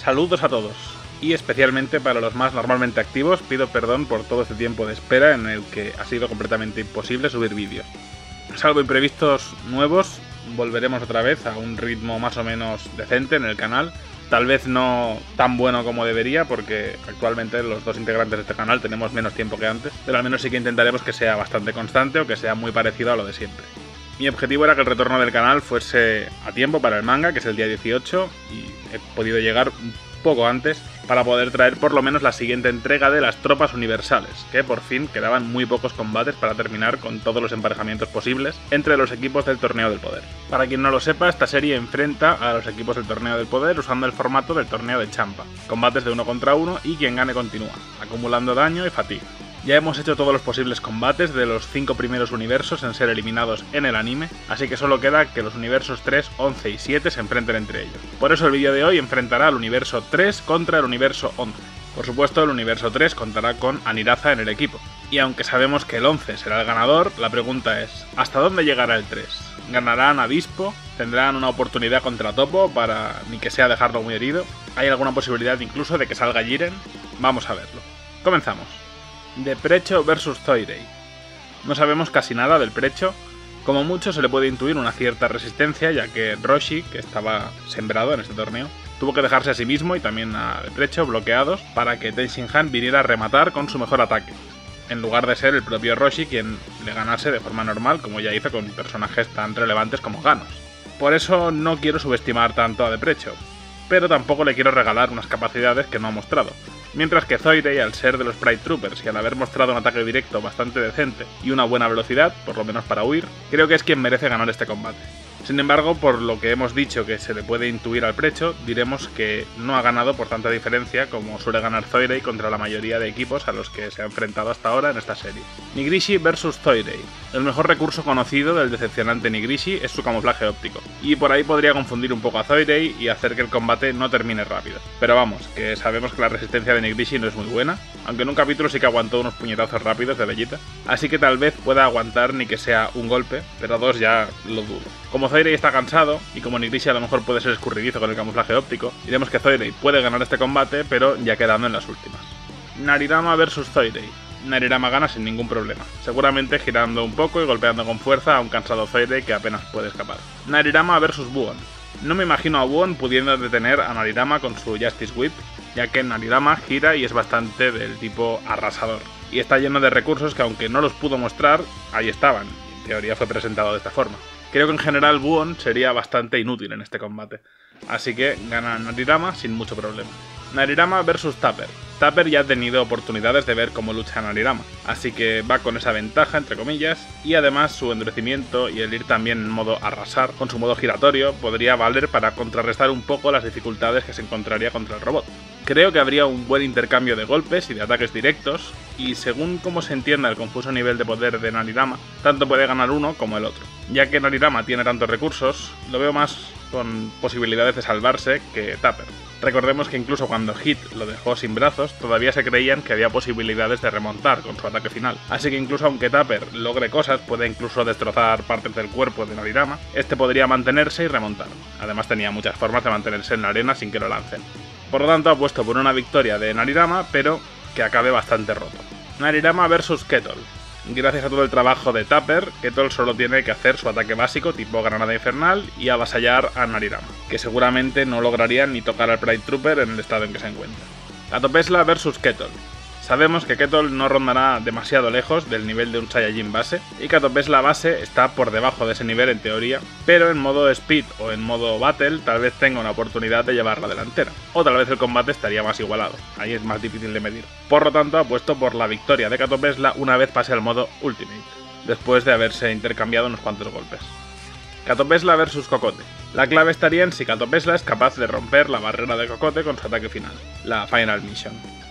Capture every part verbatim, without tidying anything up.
Saludos a todos, y especialmente para los más normalmente activos, pido perdón por todo este tiempo de espera en el que ha sido completamente imposible subir vídeos. Salvo imprevistos nuevos, volveremos otra vez a un ritmo más o menos decente en el canal. Tal vez no tan bueno como debería, porque actualmente los dos integrantes de este canal tenemos menos tiempo que antes, pero al menos sí que intentaremos que sea bastante constante o que sea muy parecido a lo de siempre. Mi objetivo era que el retorno del canal fuese a tiempo para el manga, que es el día dieciocho, y he podido llegar un poco antes para poder traer por lo menos la siguiente entrega de las tropas universales, que por fin quedaban muy pocos combates para terminar con todos los emparejamientos posibles entre los equipos del Torneo del Poder. Para quien no lo sepa, esta serie enfrenta a los equipos del Torneo del Poder usando el formato del Torneo de Champa, combates de uno contra uno y quien gane continúa, acumulando daño y fatiga. Ya hemos hecho todos los posibles combates de los cinco primeros universos en ser eliminados en el anime, así que solo queda que los universos tres, once y siete se enfrenten entre ellos. Por eso el vídeo de hoy enfrentará al universo tres contra el universo once. Por supuesto, el universo tres contará con Aniraza en el equipo. Y aunque sabemos que el once será el ganador, la pregunta es, ¿hasta dónde llegará el tres? ¿Ganarán a Bispo? ¿Tendrán una oportunidad contra Topo para ni que sea dejarlo muy herido? ¿Hay alguna posibilidad incluso de que salga Jiren? Vamos a verlo. Comenzamos. Deprecho versus Zoidei. No sabemos casi nada del Precho. Como mucho se le puede intuir una cierta resistencia, ya que Roshi, que estaba sembrado en este torneo, tuvo que dejarse a sí mismo y también a Deprecho bloqueados para que Ten Shin Han viniera a rematar con su mejor ataque, en lugar de ser el propio Roshi quien le ganase de forma normal, como ya hizo con personajes tan relevantes como Ganos. Por eso no quiero subestimar tanto a Deprecho, pero tampoco le quiero regalar unas capacidades que no ha mostrado. Mientras que Zoidei, al ser de los Pride Troopers y al haber mostrado un ataque directo bastante decente y una buena velocidad, por lo menos para huir, creo que es quien merece ganar este combate. Sin embargo, por lo que hemos dicho que se le puede intuir al Precho, diremos que no ha ganado por tanta diferencia como suele ganar Zoidei contra la mayoría de equipos a los que se ha enfrentado hasta ahora en esta serie. Nigrishi versus Zoidei. El mejor recurso conocido del decepcionante Nigrishi es su camuflaje óptico, y por ahí podría confundir un poco a Zoidei y hacer que el combate no termine rápido. Pero vamos, que sabemos que la resistencia de Nigrishi no es muy buena, aunque en un capítulo sí que aguantó unos puñetazos rápidos de Vegeta, así que tal vez pueda aguantar ni que sea un golpe, pero dos ya lo dudo. Como Zoidei está cansado, y como Nigrishi a lo mejor puede ser escurridizo con el camuflaje óptico, diremos que Zoidei puede ganar este combate, pero ya quedando en las últimas. Narirama versus Zoidei. Narirama gana sin ningún problema, seguramente girando un poco y golpeando con fuerza a un cansado Zoidei que apenas puede escapar. Narirama versus Buon. No me imagino a Buon pudiendo detener a Narirama con su Justice Whip, ya que Narirama gira y es bastante del tipo arrasador, y está lleno de recursos que aunque no los pudo mostrar, ahí estaban, y en teoría fue presentado de esta forma. Creo que en general Buon sería bastante inútil en este combate, así que gana Narirama sin mucho problema. Narirama versus Tapper. Tapper ya ha tenido oportunidades de ver cómo lucha Narirama, así que va con esa ventaja entre comillas, y además su endurecimiento y el ir también en modo arrasar con su modo giratorio podría valer para contrarrestar un poco las dificultades que se encontraría contra el robot. Creo que habría un buen intercambio de golpes y de ataques directos, y según cómo se entienda el confuso nivel de poder de Narirama, tanto puede ganar uno como el otro. Ya que Narirama tiene tantos recursos, lo veo más con posibilidades de salvarse que Tapper. Recordemos que incluso cuando Hit lo dejó sin brazos, todavía se creían que había posibilidades de remontar con su ataque final. Así que incluso aunque Tapper logre cosas, puede incluso destrozar partes del cuerpo de Narirama, este podría mantenerse y remontar. Además tenía muchas formas de mantenerse en la arena sin que lo lancen. Por lo tanto, apuesto por una victoria de Narirama, pero que acabe bastante roto. Narirama versus Kettle. Gracias a todo el trabajo de Tapper, Kettle solo tiene que hacer su ataque básico tipo granada infernal y avasallar a Narirama, que seguramente no lograría ni tocar al Pride Trooper en el estado en que se encuentra. Catopesla versus Kettle. Sabemos que Kettle no rondará demasiado lejos del nivel de un Saiyajin base, y Catopesla base está por debajo de ese nivel en teoría, pero en modo Speed o en modo Battle tal vez tenga una oportunidad de llevar la delantera, o tal vez el combate estaría más igualado, ahí es más difícil de medir. Por lo tanto apuesto por la victoria de Catopesla una vez pase al modo Ultimate, después de haberse intercambiado unos cuantos golpes. Catopesla versus Cocote. La clave estaría en si Catopesla es capaz de romper la barrera de Cocote con su ataque final, la Final Mission.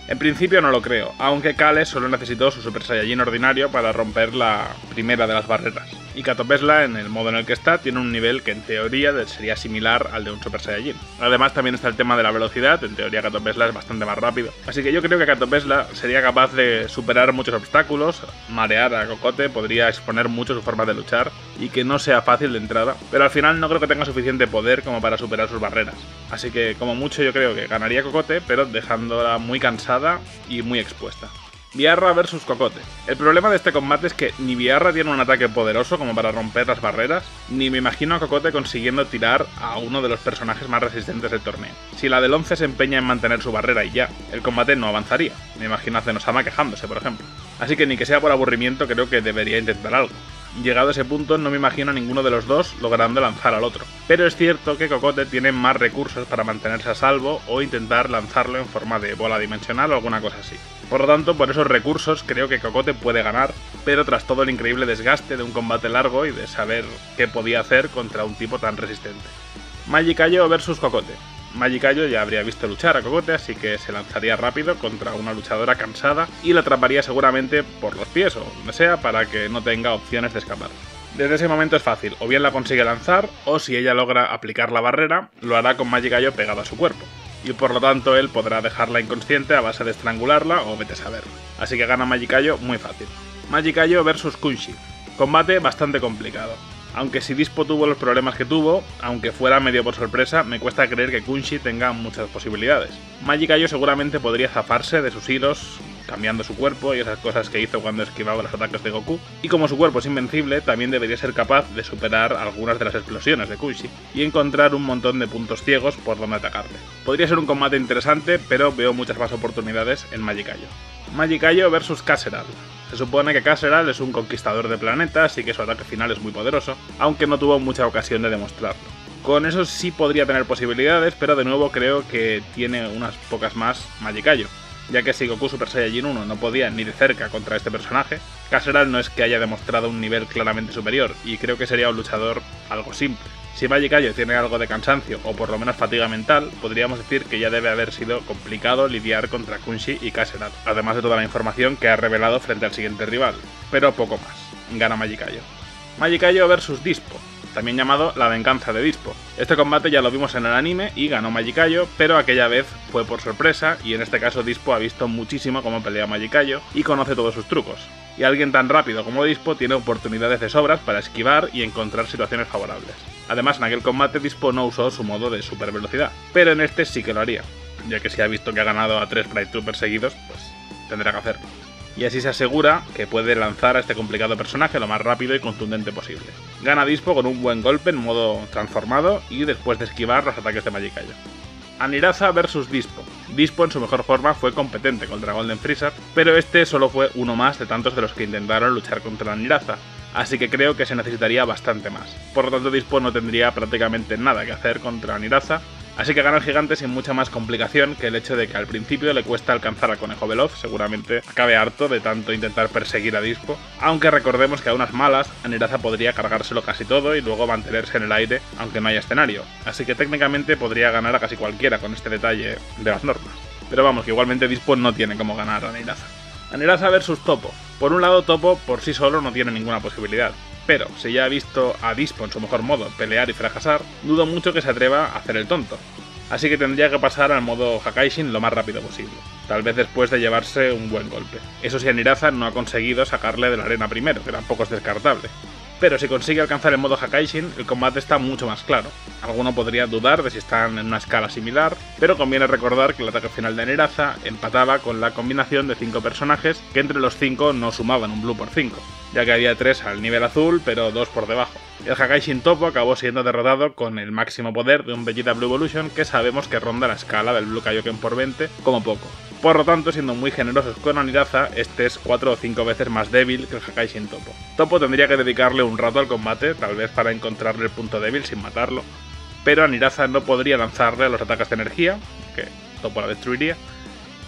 En principio no lo creo, aunque Kale solo necesitó su Super Saiyajin ordinario para romper la primera de las barreras. Y Cato Pesla, en el modo en el que está, tiene un nivel que en teoría sería similar al de un Super Saiyajin. Además también está el tema de la velocidad, en teoría Cato Pesla es bastante más rápido. Así que yo creo que Cato Pesla sería capaz de superar muchos obstáculos, marear a Cocote, podría exponer mucho su forma de luchar y que no sea fácil de entrada, pero al final no creo que tenga suficiente poder como para superar sus barreras. Así que como mucho yo creo que ganaría Cocote, pero dejándola muy cansada y muy expuesta. Viarra versus Cocote. El problema de este combate es que ni Viarra tiene un ataque poderoso como para romper las barreras, ni me imagino a Cocote consiguiendo tirar a uno de los personajes más resistentes del torneo. Si la del once se empeña en mantener su barrera y ya, el combate no avanzaría. Me imagino a Zenosama quejándose, por ejemplo. Así que ni que sea por aburrimiento creo que debería intentar algo. Llegado a ese punto no me imagino a ninguno de los dos logrando lanzar al otro. Pero es cierto que Cocote tiene más recursos para mantenerse a salvo o intentar lanzarlo en forma de bola dimensional o alguna cosa así. Por lo tanto, por esos recursos creo que Cocote puede ganar, pero tras todo el increíble desgaste de un combate largo y de saber qué podía hacer contra un tipo tan resistente. Magicayo versus Cocote. Magicayo ya habría visto luchar a Cocote, así que se lanzaría rápido contra una luchadora cansada y la atraparía seguramente por los pies o donde sea para que no tenga opciones de escapar. Desde ese momento es fácil, o bien la consigue lanzar, o si ella logra aplicar la barrera, lo hará con Magicayo pegado a su cuerpo. Y por lo tanto él podrá dejarla inconsciente a base de estrangularla o vete a saber. Así que gana Magicayo muy fácil. Magicayo versus Kunshi. Combate bastante complicado. Aunque si Dispo tuvo los problemas que tuvo, aunque fuera medio por sorpresa, me cuesta creer que Kunshi tenga muchas posibilidades. Magicayo seguramente podría zafarse de sus hilos, cambiando su cuerpo y esas cosas que hizo cuando esquivaba los ataques de Goku, y como su cuerpo es invencible, también debería ser capaz de superar algunas de las explosiones de Kunshi, y encontrar un montón de puntos ciegos por donde atacarle. Podría ser un combate interesante, pero veo muchas más oportunidades en Magicayo. Magicayo versus Kasseral. Se supone que Kasseral es un conquistador de planetas y que su ataque final es muy poderoso, aunque no tuvo mucha ocasión de demostrarlo. Con eso sí podría tener posibilidades, pero de nuevo creo que tiene unas pocas más Magicayo, ya que si Goku Super Saiyajin uno no podía ni de cerca contra este personaje, Kasseral no es que haya demostrado un nivel claramente superior, y creo que sería un luchador algo simple. Si Magicayo tiene algo de cansancio o por lo menos fatiga mental, podríamos decir que ya debe haber sido complicado lidiar contra Kunshi y Kasseral, además de toda la información que ha revelado frente al siguiente rival, pero poco más. Gana Magicayo. Magicayo versus Dispo, también llamado La Venganza de Dispo. Este combate ya lo vimos en el anime y ganó Magicayo, pero aquella vez fue por sorpresa y en este caso Dispo ha visto muchísimo cómo pelea Magicayo y conoce todos sus trucos. Y alguien tan rápido como Dispo tiene oportunidades de sobras para esquivar y encontrar situaciones favorables. Además, en aquel combate Dispo no usó su modo de super velocidad, pero en este sí que lo haría, ya que si ha visto que ha ganado a tres Pride Troopers seguidos, pues tendrá que hacerlo. Y así se asegura que puede lanzar a este complicado personaje lo más rápido y contundente posible. Gana Dispo con un buen golpe en modo transformado y después de esquivar los ataques de Magicayo. Aniraza versus Dispo. Dispo en su mejor forma fue competente contra Golden Freezer, pero este solo fue uno más de tantos de los que intentaron luchar contra Aniraza, así que creo que se necesitaría bastante más. Por lo tanto Dispo no tendría prácticamente nada que hacer contra Aniraza, así que gana el gigante sin mucha más complicación que el hecho de que al principio le cuesta alcanzar al conejo veloz, seguramente acabe harto de tanto intentar perseguir a Dispo, aunque recordemos que a unas malas Aniraza podría cargárselo casi todo y luego mantenerse en el aire aunque no haya escenario, así que técnicamente podría ganar a casi cualquiera con este detalle de las normas. Pero vamos, que igualmente Dispo no tiene cómo ganar a Aniraza. Aniraza versus Toppo. Por un lado Toppo por sí solo no tiene ninguna posibilidad, pero si ya ha visto a Dispo en su mejor modo pelear y fracasar, dudo mucho que se atreva a hacer el tonto. Así que tendría que pasar al modo Hakaishin lo más rápido posible, tal vez después de llevarse un buen golpe. Eso si Aniraza no ha conseguido sacarle de la arena primero, que tampoco es descartable. Pero si consigue alcanzar el modo Hakaishin, el combate está mucho más claro. Alguno podría dudar de si están en una escala similar, pero conviene recordar que el ataque final de Aniraza empataba con la combinación de cinco personajes que entre los cinco no sumaban un Blue por cinco, ya que había tres al nivel azul, pero dos por debajo. El Hakaishin Toppo acabó siendo derrotado con el máximo poder de un Vegeta Blue Evolution que sabemos que ronda la escala del Blue Kaioken por veinte como poco. Por lo tanto, siendo muy generosos con Aniraza, este es cuatro o cinco veces más débil que el Hakaishin Toppo. Toppo tendría que dedicarle un rato al combate, tal vez para encontrarle el punto débil sin matarlo, pero Aniraza no podría lanzarle los ataques de energía, que Toppo la destruiría,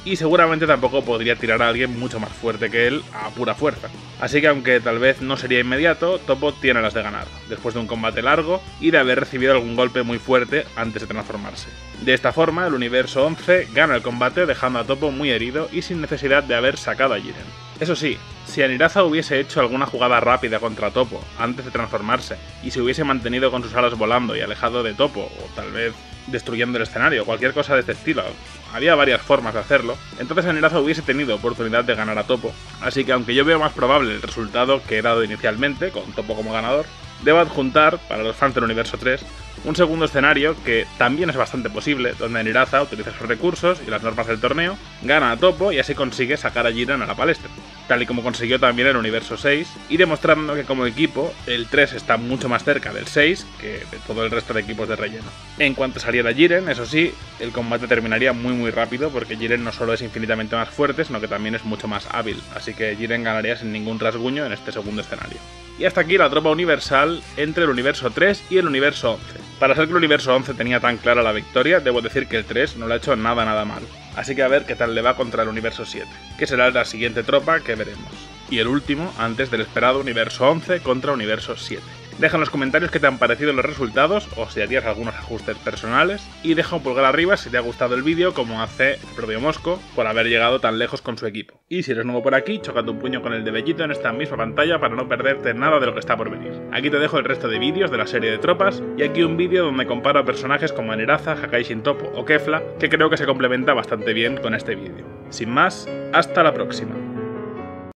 y seguramente tampoco podría tirar a alguien mucho más fuerte que él a pura fuerza. Así que aunque tal vez no sería inmediato, Toppo tiene las de ganar, después de un combate largo y de haber recibido algún golpe muy fuerte antes de transformarse. De esta forma, el universo once gana el combate dejando a Toppo muy herido y sin necesidad de haber sacado a Jiren. Eso sí, si Aniraza hubiese hecho alguna jugada rápida contra Toppo antes de transformarse y se hubiese mantenido con sus alas volando y alejado de Toppo, o tal vez destruyendo el escenario, cualquier cosa de este estilo, había varias formas de hacerlo, entonces Aniraza hubiese tenido oportunidad de ganar a Toppo, así que aunque yo veo más probable el resultado que he dado inicialmente, con Toppo como ganador, debo adjuntar, para los fans del universo tres, un segundo escenario que también es bastante posible, donde Aniraza utiliza sus recursos y las normas del torneo, gana a Toppo y así consigue sacar a Jiren a la palestra, tal y como consiguió también el universo seis, y demostrando que como equipo el tres está mucho más cerca del seis que de todo el resto de equipos de relleno. En cuanto saliera Jiren, eso sí, el combate terminaría muy muy rápido porque Jiren no solo es infinitamente más fuerte, sino que también es mucho más hábil, así que Jiren ganaría sin ningún rasguño en este segundo escenario. Y hasta aquí la tropa universal entre el universo tres y el universo once. Para ser que el universo once tenía tan clara la victoria, debo decir que el tres no lo ha hecho nada nada mal. Así que a ver qué tal le va contra el universo siete, que será la siguiente tropa que veremos. Y el último, antes del esperado universo once contra universo siete. Deja en los comentarios qué te han parecido los resultados, o si harías algunos ajustes personales, y deja un pulgar arriba si te ha gustado el vídeo, como hace el propio Mosco, por haber llegado tan lejos con su equipo. Y si eres nuevo por aquí, chócate un puño con el de Bellito en esta misma pantalla para no perderte nada de lo que está por venir. Aquí te dejo el resto de vídeos de la serie de tropas, y aquí un vídeo donde comparo a personajes como Aniraza, Hakai Shintopo o Kefla, que creo que se complementa bastante bien con este vídeo. Sin más, hasta la próxima.